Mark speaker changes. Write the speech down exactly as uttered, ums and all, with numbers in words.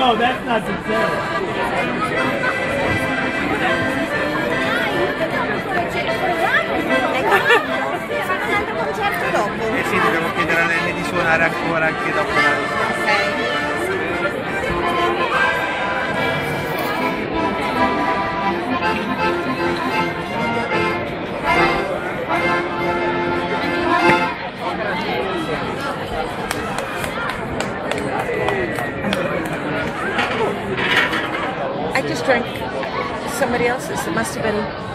Speaker 1: No, that's not sincero.
Speaker 2: Un altro concerto dopo.
Speaker 3: Eh sì, dobbiamo chiedere a Lenny di suonare ancora anche dopo la...
Speaker 4: I just drank somebody else's. It must have been